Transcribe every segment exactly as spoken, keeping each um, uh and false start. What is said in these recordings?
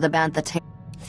The Bantha ta-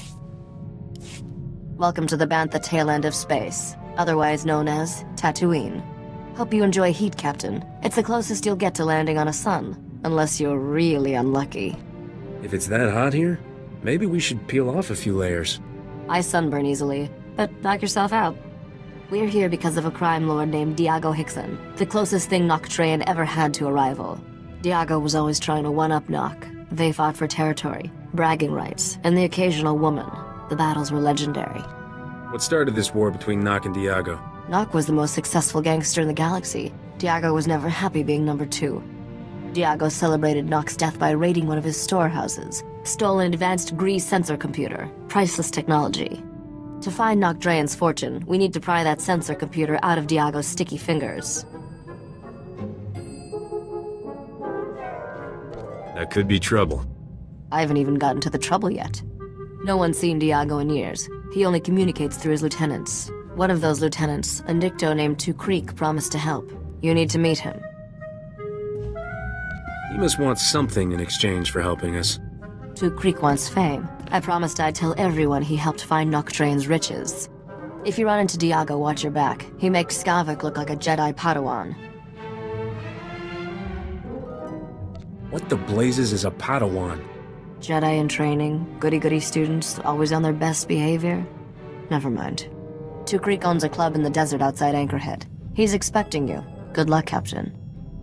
Welcome to the Bantha tail end of space, otherwise known as Tatooine. Hope you enjoy heat, Captain. It's the closest you'll get to landing on a sun, unless you're really unlucky. If it's that hot here, maybe we should peel off a few layers. I sunburn easily, but knock yourself out. We're here because of a crime lord named Diago Hickson, the closest thing Noctrayan ever had to a rival. Diago was always trying to one-up Nock. They fought for territory, bragging rights, and the occasional woman. The battles were legendary. What started this war between Nock and Diago? Nock was the most successful gangster in the galaxy. Diago was never happy being number two. Diago celebrated Nock's death by raiding one of his storehouses, stole an advanced Grease sensor computer, priceless technology. To find Noctrayan's fortune, we need to pry that sensor computer out of Diago's sticky fingers. That could be trouble. I haven't even gotten to the trouble yet. No one's seen Diago in years. He only communicates through his lieutenants. One of those lieutenants, a Nikto named Two Creek, promised to help. You need to meet him. He must want something in exchange for helping us. Two Creek wants fame. I promised I'd tell everyone he helped find Noctrayan's riches. If you run into Diago, watch your back. He makes Skavak look like a Jedi Padawan. What the blazes is a Padawan? Jedi in training, goody-goody students, always on their best behavior? Never mind. Two Creek owns a club in the desert outside Anchorhead. He's expecting you. Good luck, Captain.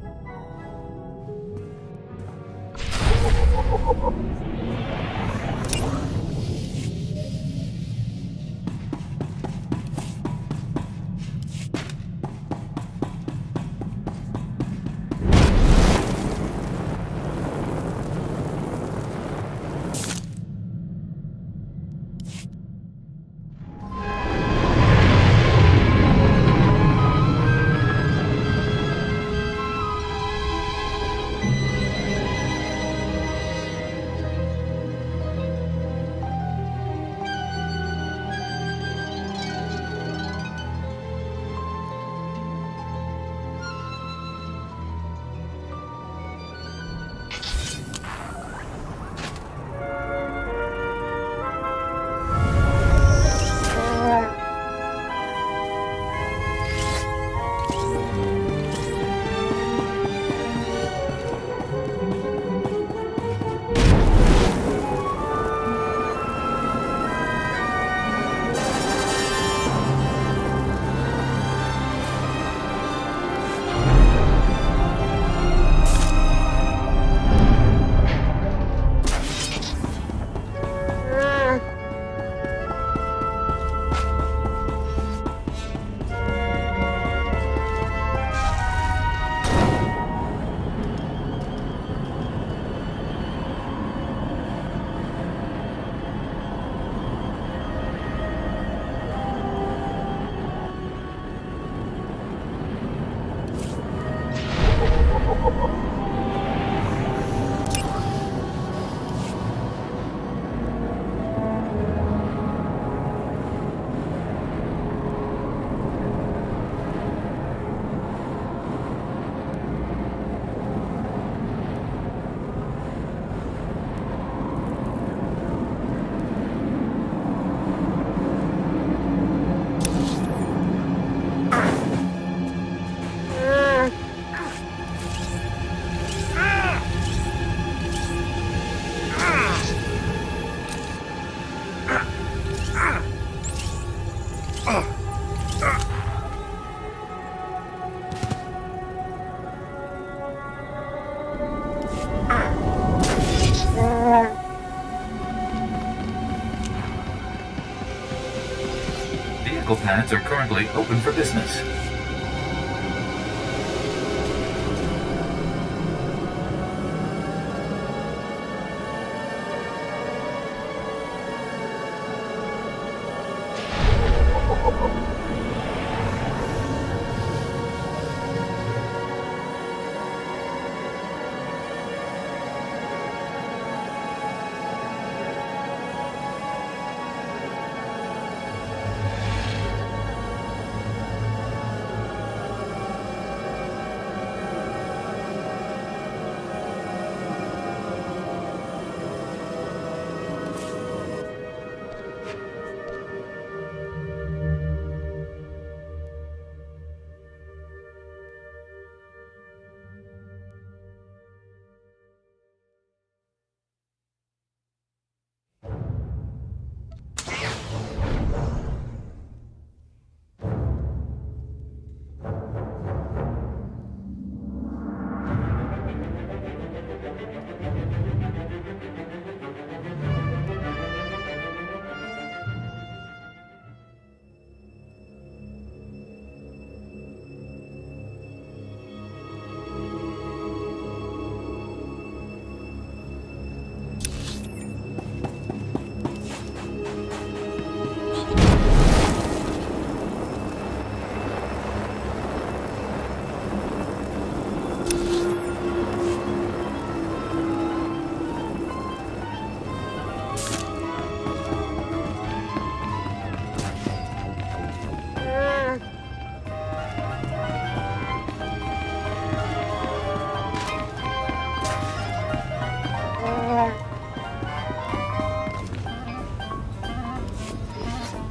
Vehicle pads are currently open for business.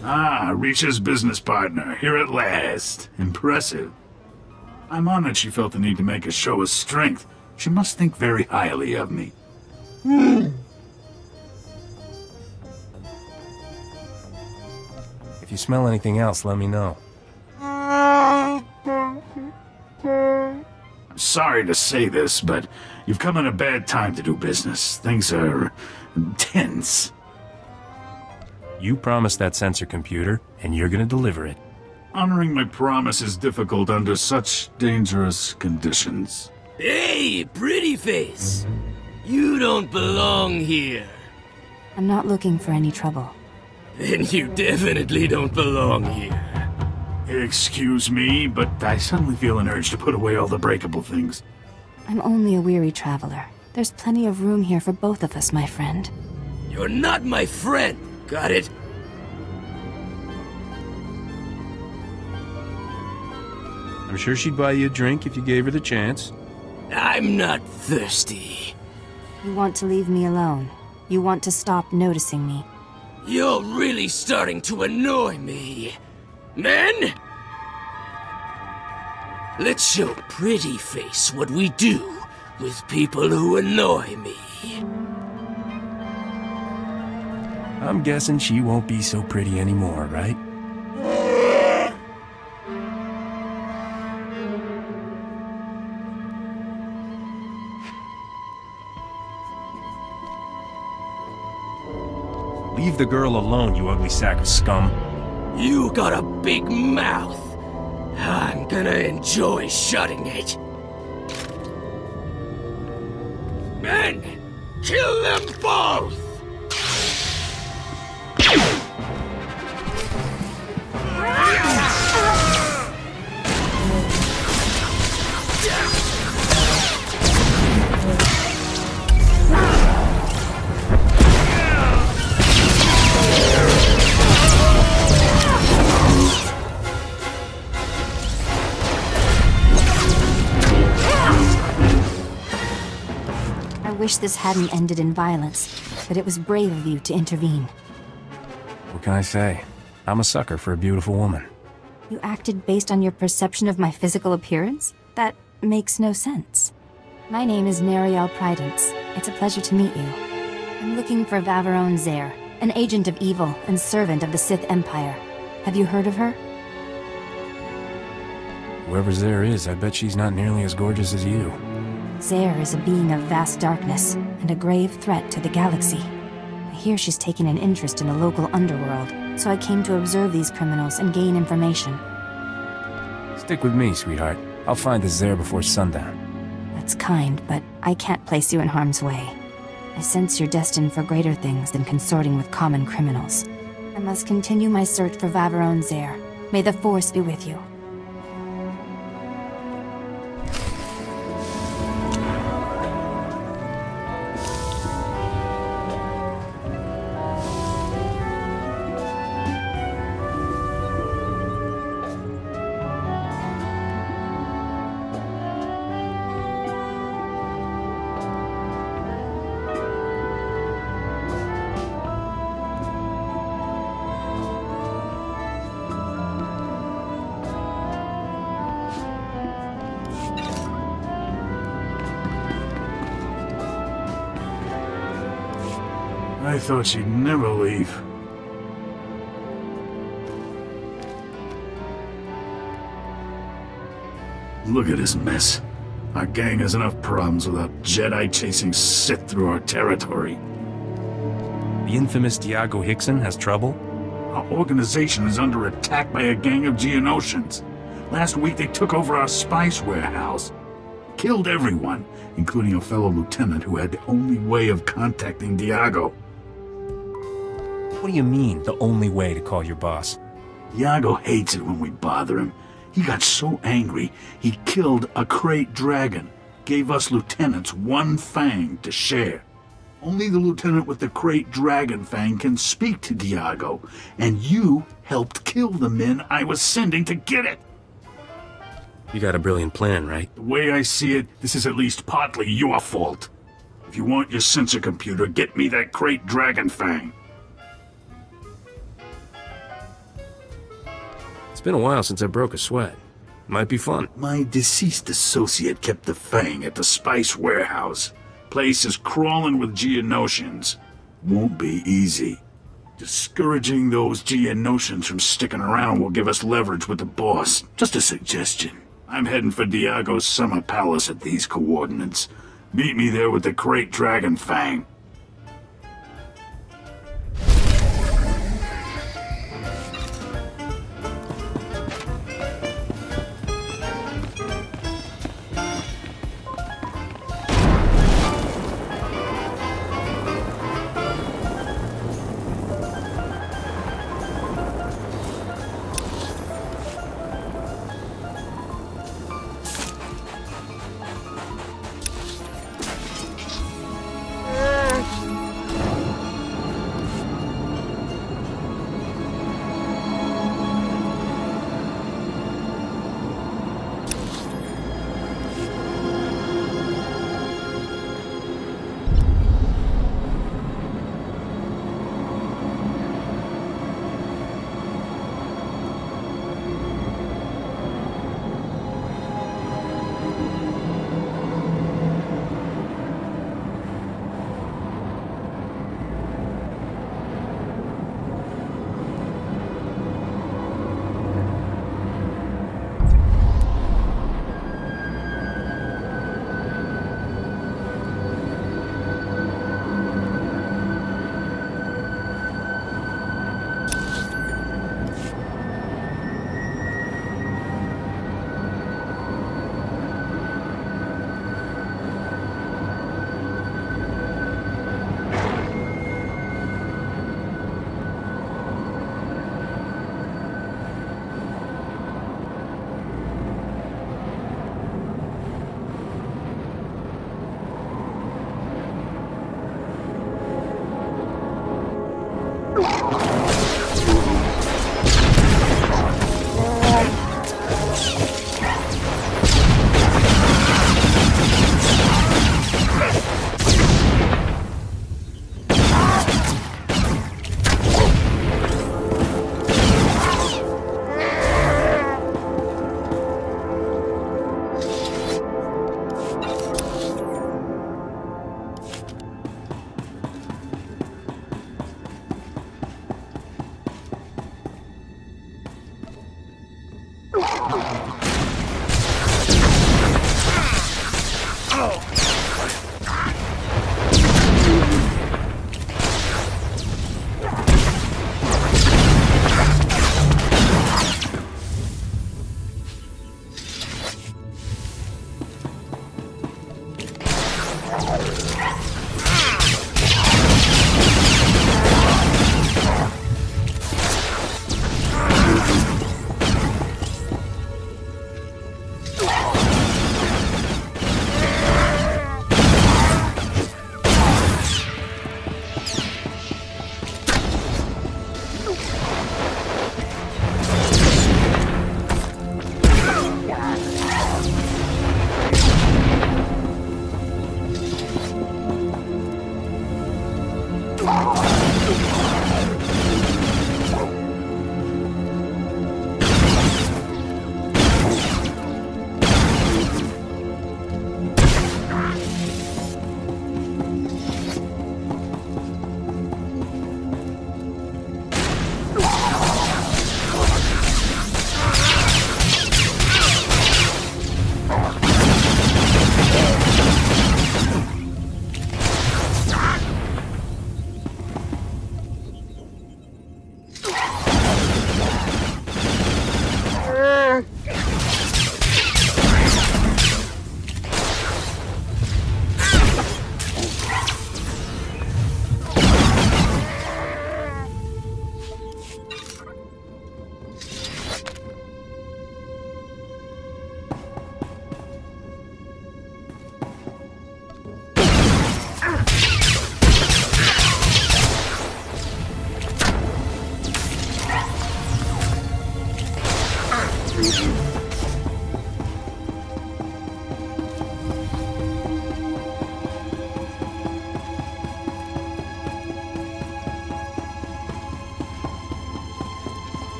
Ah, Risha's business partner, here at last. Impressive. I'm honored she felt the need to make a show of strength. She must think very highly of me. If you smell anything else, let me know. I'm sorry to say this, but you've come at a bad time to do business. Things are tense. You promised that sensor computer, and you're gonna deliver it. Honoring my promise is difficult under such dangerous conditions. Hey, pretty face! You don't belong here. I'm not looking for any trouble. Then you definitely don't belong here. Excuse me, but I suddenly feel an urge to put away all the breakable things. I'm only a weary traveler. There's plenty of room here for both of us, my friend. You're not my friend, got it? I'm sure she'd buy you a drink if you gave her the chance. I'm not thirsty. You want to leave me alone. You want to stop noticing me. You're really starting to annoy me. Men? Let's show Pretty Face what we do with people who annoy me. I'm guessing she won't be so pretty anymore, right? Leave the girl alone, you ugly sack of scum. You got a big mouth. I'm gonna enjoy shutting it. Men, kill them both! I wish this hadn't ended in violence, but it was brave of you to intervene. What can I say? I'm a sucker for a beautiful woman. You acted based on your perception of my physical appearance? That makes no sense. My name is Nariel Prydence. It's a pleasure to meet you. I'm looking for Vaveron Zair, an agent of evil and servant of the Sith Empire. Have you heard of her? Whoever Zair is, I bet she's not nearly as gorgeous as you. Zair is a being of vast darkness, and a grave threat to the galaxy. I hear she's taken an interest in the local underworld, so I came to observe these criminals and gain information. Stick with me, sweetheart. I'll find this Zair before sundown. That's kind, but I can't place you in harm's way. I sense you're destined for greater things than consorting with common criminals. I must continue my search for Vaveron Zair. May the Force be with you. I thought she'd never leave. Look at this mess. Our gang has enough problems without Jedi chasing Sith through our territory. The infamous Diago Hickson has trouble? Our organization is under attack by a gang of Geonosians. Last week they took over our spice warehouse. Killed everyone, including a fellow lieutenant who had the only way of contacting Diago. What do you mean, the only way to call your boss? Diago hates it when we bother him. He got so angry, he killed a crate dragon, gave us lieutenants one fang to share. Only the lieutenant with the crate dragon fang can speak to Diago, and you helped kill the men I was sending to get it. You got a brilliant plan, right? The way I see it, this is at least partly your fault. If you want your sensor computer, get me that crate dragon fang. It's been a while since I broke a sweat. Might be fun. My deceased associate kept the Fang at the Spice Warehouse. Place is crawling with Geonosians. Won't be easy. Discouraging those Geonosians from sticking around will give us leverage with the boss. Just a suggestion. I'm heading for Diago's summer palace at these coordinates. Meet me there with the Krayt Dragon Fang.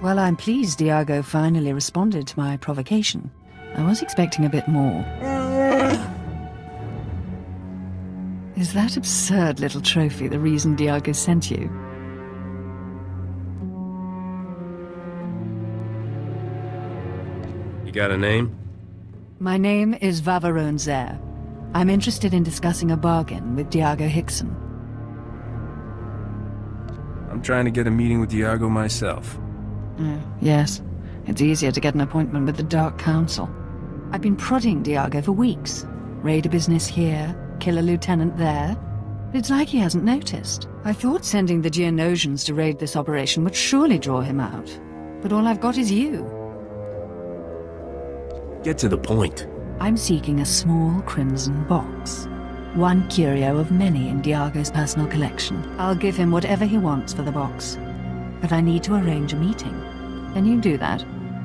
Well, I'm pleased Diago finally responded to my provocation. I was expecting a bit more. Is that absurd little trophy the reason Diago sent you? You got a name? My name is Vavarone Zer. I'm interested in discussing a bargain with Diago Hickson. I'm trying to get a meeting with Diago myself. Uh, yes. It's easier to get an appointment with the Dark Council. I've been prodding Diago for weeks. Raid a business here, kill a lieutenant there. But it's like he hasn't noticed. I thought sending the Geonosians to raid this operation would surely draw him out. But all I've got is you. Get to the point. I'm seeking a small crimson box. One curio of many in Diago's personal collection. I'll give him whatever he wants for the box. But I need to arrange a meeting. Can you do that?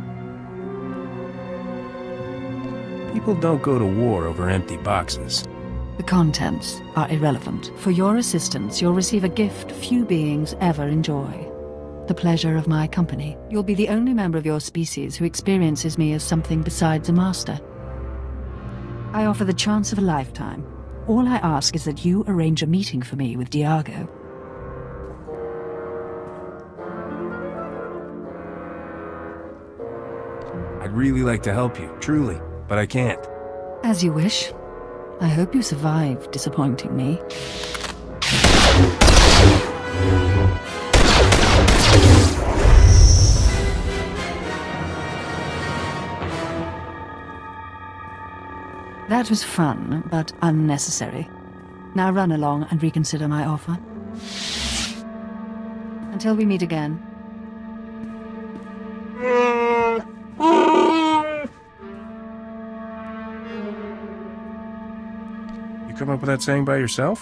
People don't go to war over empty boxes. The contents are irrelevant. For your assistance, you'll receive a gift few beings ever enjoy. The pleasure of my company. You'll be the only member of your species who experiences me as something besides a master. I offer the chance of a lifetime. All I ask is that you arrange a meeting for me with Diago. I'd really like to help you, truly, but I can't. As you wish. I hope you survive disappointing me. That was fun, but unnecessary. Now run along and reconsider my offer. Until we meet again. You come up with that saying by yourself?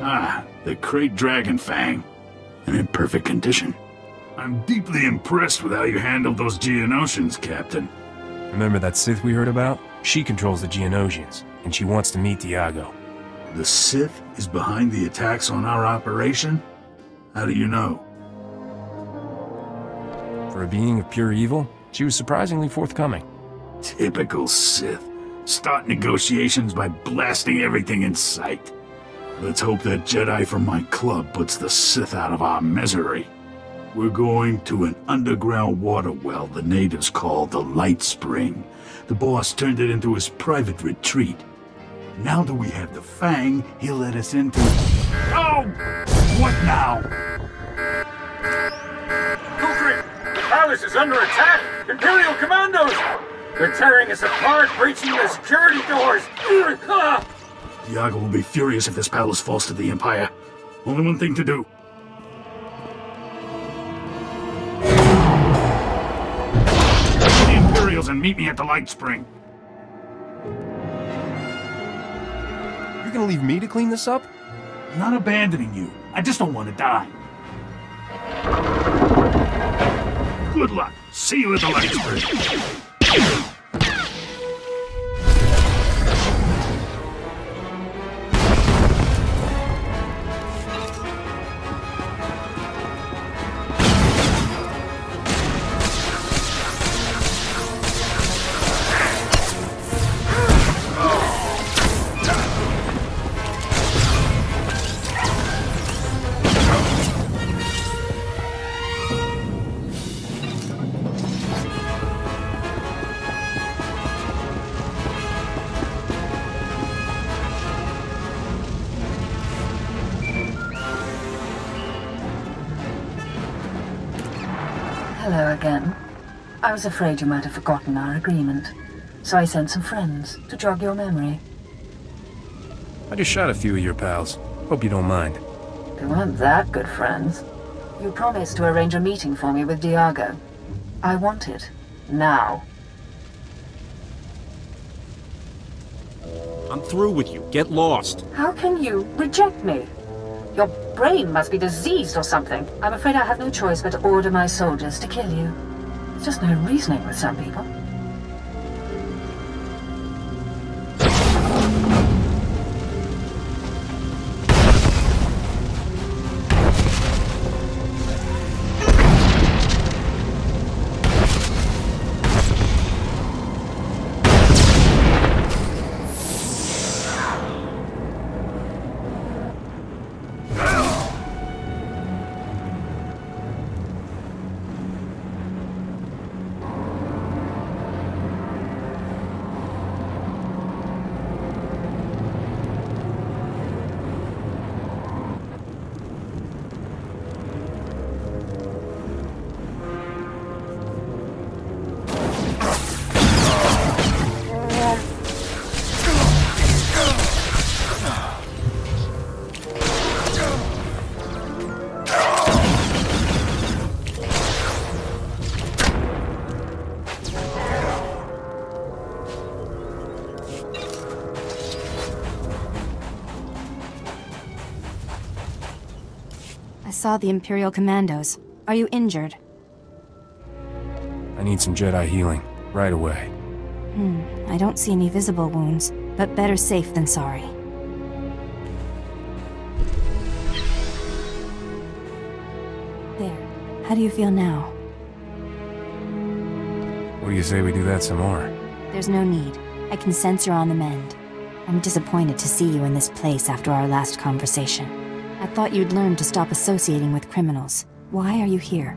Ah, the Krayt Dragon Fang. And in perfect condition. I'm deeply impressed with how you handled those Geonosians, Captain. Remember that Sith we heard about? She controls the Geonosians, and she wants to meet Diago. The Sith is behind the attacks on our operation? How do you know? For a being of pure evil, she was surprisingly forthcoming. Typical Sith. Start negotiations by blasting everything in sight. Let's hope that Jedi from my club puts the Sith out of our misery. We're going to an underground water well the natives call the Light Spring. The boss turned it into his private retreat. Now that we have the Fang, he'll let us into... Oh! What now? Kukri! The palace is under attack! Imperial commandos! They're tearing us apart, breaching the security doors! Diago will be furious if this palace falls to the Empire. Only one thing to do. The Imperials and meet me at the Light Spring. You're gonna leave me to clean this up? I'm not abandoning you. I just don't want to die. Good luck. See you at the Light Spring. Hello again. I was afraid you might have forgotten our agreement, so I sent some friends to jog your memory. I just shot a few of your pals. Hope you don't mind. They weren't that good friends. You promised to arrange a meeting for me with Diago. I want it. Now. I'm through with you. Get lost. How can you reject me? Your brain must be diseased or something. I'm afraid I have no choice but to order my soldiers to kill you. There's just no reasoning with some people. I saw the Imperial commandos. Are you injured? I need some Jedi healing. Right away. Hmm, I don't see any visible wounds, but better safe than sorry. There. How do you feel now? What do you say we do that some more? There's no need. I can sense you're on the mend. I'm disappointed to see you in this place after our last conversation. I thought you'd learn to stop associating with criminals. Why are you here?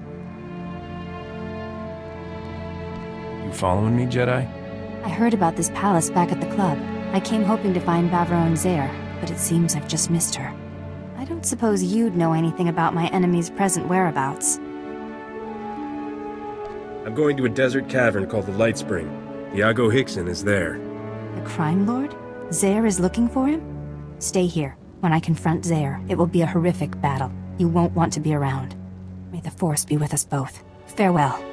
You following me, Jedi? I heard about this palace back at the club. I came hoping to find Bavra Zere, but it seems I've just missed her. I don't suppose you'd know anything about my enemy's present whereabouts. I'm going to a desert cavern called the Light Spring. Diago Hickson is there. The crime lord? Zere is looking for him? Stay here. When I confront Zere, it will be a horrific battle. You won't want to be around. May the Force be with us both. Farewell.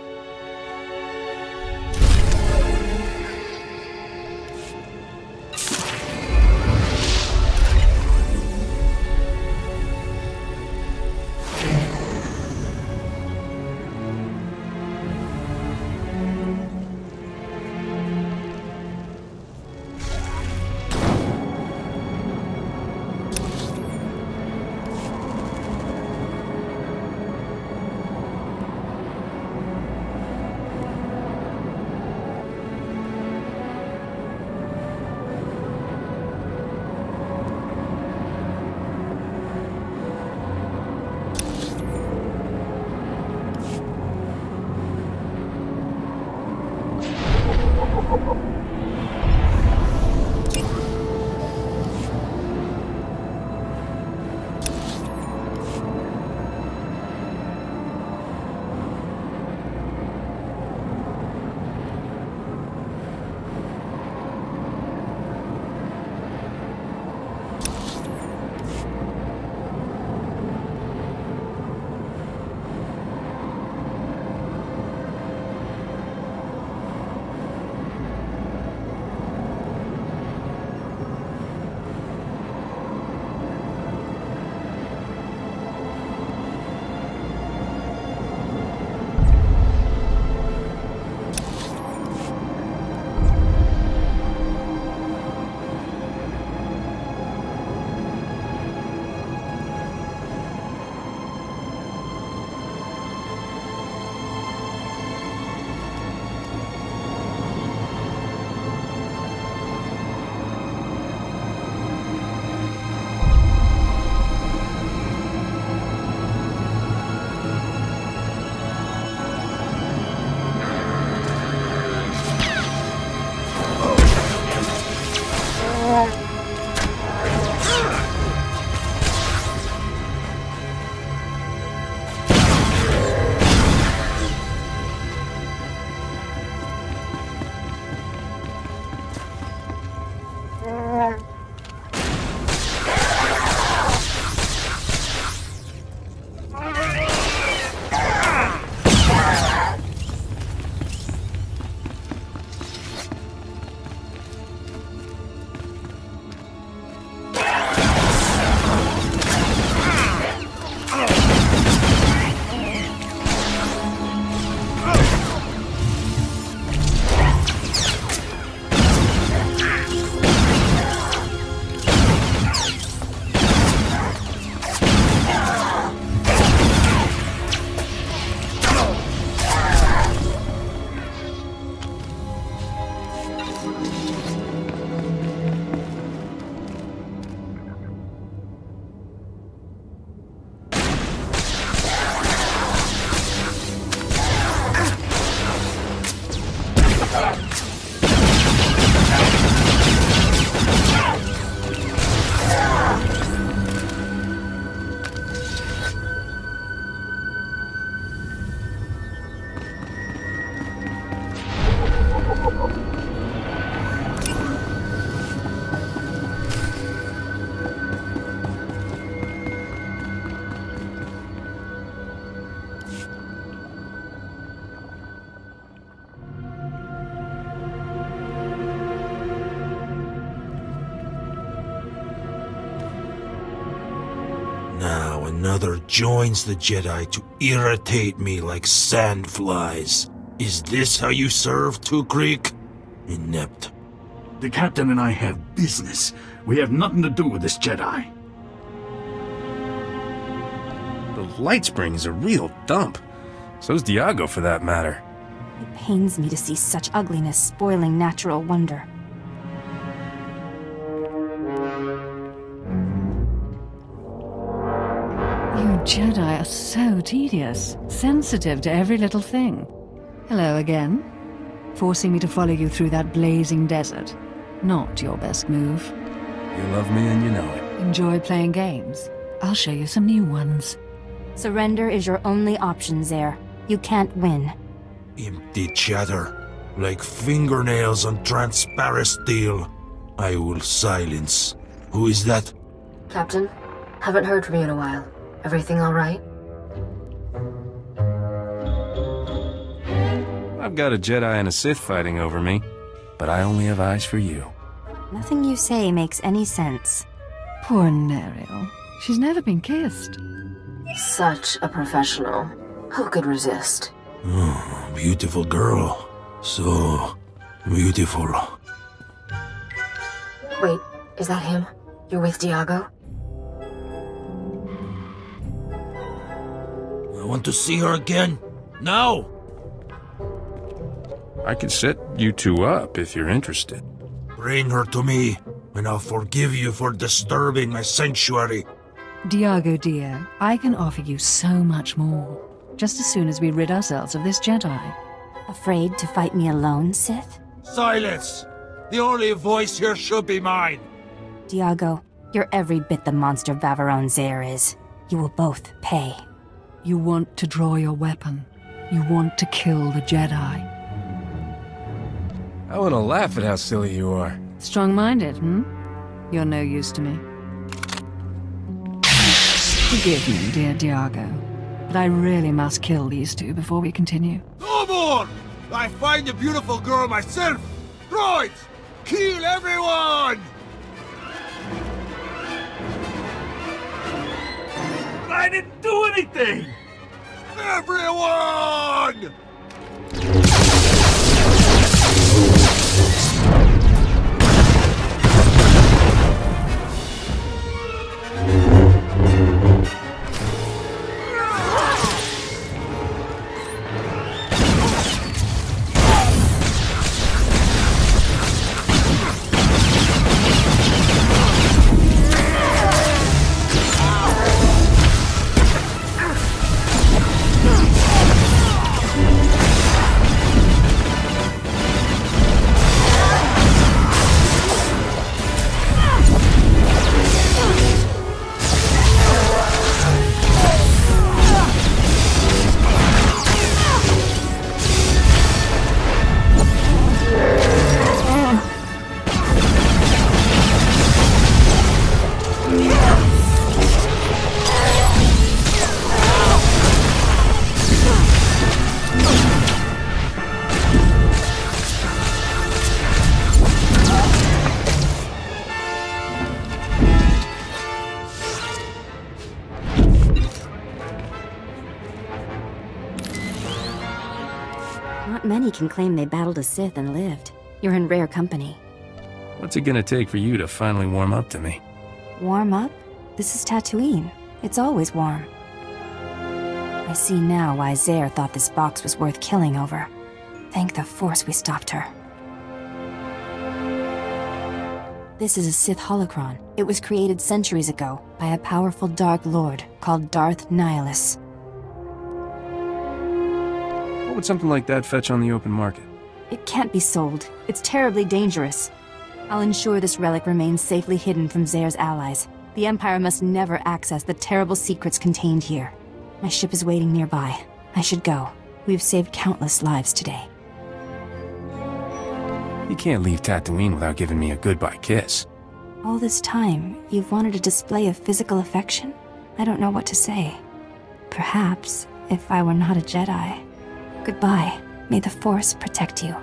Now another joins the Jedi to irritate me like sandflies. Is this how you serve, Two Creek? Inept. The captain and I have business. We have nothing to do with this Jedi. The light spring is a real dump. So's Diago, for that matter. It pains me to see such ugliness spoiling natural wonder. You Jedi are so tedious, sensitive to every little thing. Hello again. Forcing me to follow you through that blazing desert. Not your best move. You love me and you know it. Enjoy playing games. I'll show you some new ones. Surrender is your only option, Zere. You can't win. Empty chatter, like fingernails on transparent steel. I will silence. Who is that? Captain, haven't heard from you in a while. Everything all right? I've got a Jedi and a Sith fighting over me, but I only have eyes for you. Nothing you say makes any sense. Poor Neriel. She's never been kissed. Such a professional. Who could resist? Oh, beautiful girl. So beautiful. Wait, is that him? You're with Diago? I want to see her again. Now! I could set you two up if you're interested. Bring her to me, and I'll forgive you for disturbing my sanctuary. Diago dear, I can offer you so much more. Just as soon as we rid ourselves of this Jedi. Afraid to fight me alone, Sith? Silence! The only voice here should be mine. Diago, you're every bit the monster Vaveron Zere is. You will both pay. You want to draw your weapon. You want to kill the Jedi. I want to laugh at how silly you are. Strong-minded, hmm? You're no use to me. Forgive me, dear Diago, but I really must kill these two before we continue. No more! I find the beautiful girl myself! Droids! Kill everyone! I didn't do anything! Everyone! Many can claim they battled a Sith and lived. You're in rare company. What's it gonna take for you to finally warm up to me? Warm up? This is Tatooine. It's always warm. I see now why Zere thought this box was worth killing over. Thank the Force we stopped her. This is a Sith holocron. It was created centuries ago by a powerful Dark Lord called Darth Nihilus. What would something like that fetch on the open market? It can't be sold. It's terribly dangerous. I'll ensure this relic remains safely hidden from Zare's allies. The Empire must never access the terrible secrets contained here. My ship is waiting nearby. I should go. We've saved countless lives today. You can't leave Tatooine without giving me a goodbye kiss. All this time, you've wanted a display of physical affection? I don't know what to say. Perhaps, if I were not a Jedi. Goodbye. May the Force protect you.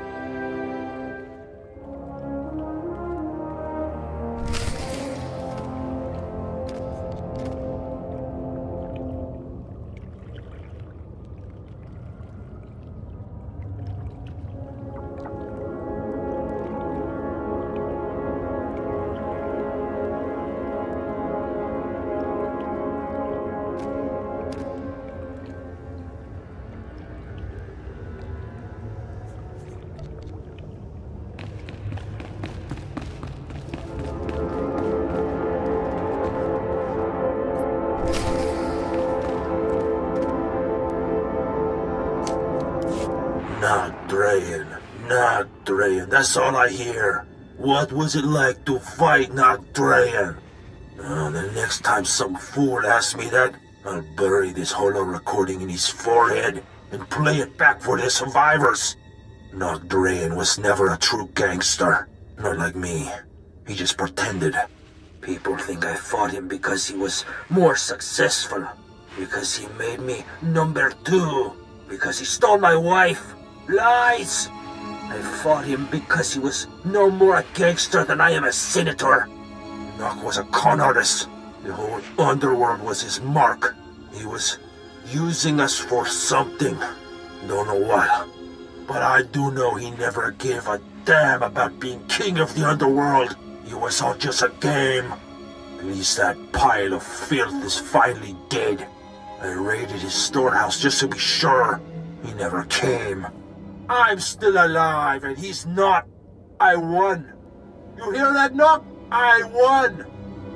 Not Drayen, not Drayen, that's all I hear. What was it like to fight not Drayen? Oh, the next time some fool asks me that, I'll bury this holo recording in his forehead and play it back for the survivors. Not Drayen was never a true gangster, not like me. He just pretended. People think I fought him because he was more successful, because he made me number two, because he stole my wife. Lies! I fought him because he was no more a gangster than I am a senator. Nock was a con artist. The whole underworld was his mark. He was using us for something. Don't know what. But I do know he never gave a damn about being king of the underworld. It was all just a game. At least that pile of filth is finally dead. I raided his storehouse just to be sure. He never came. I'm still alive, and he's not. I won. You hear that, Nock? I won!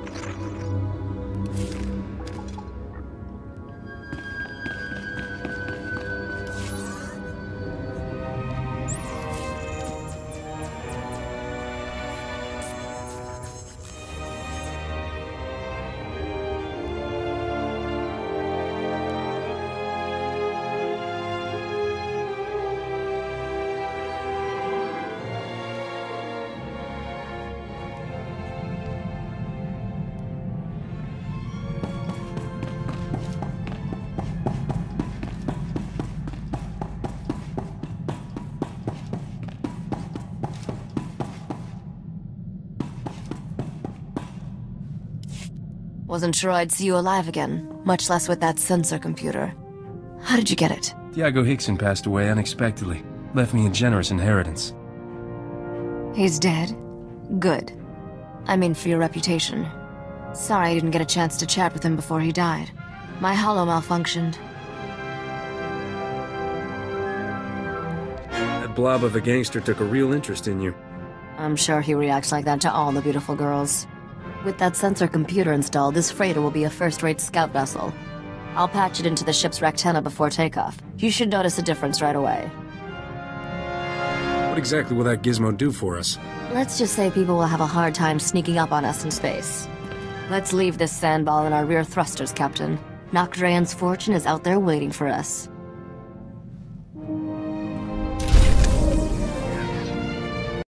Wasn't sure I'd see you alive again, much less with that sensor computer. How did you get it? Diago Hickson passed away unexpectedly. Left me a generous inheritance. He's dead? Good. I mean, for your reputation. Sorry I didn't get a chance to chat with him before he died. My holo malfunctioned. That blob of a gangster took a real interest in you. I'm sure he reacts like that to all the beautiful girls. With that sensor computer installed, this freighter will be a first-rate scout vessel. I'll patch it into the ship's rectenna before takeoff. You should notice a difference right away. What exactly will that gizmo do for us? Let's just say people will have a hard time sneaking up on us in space. Let's leave this sandball in our rear thrusters, Captain. Nock Drayen's fortune is out there waiting for us.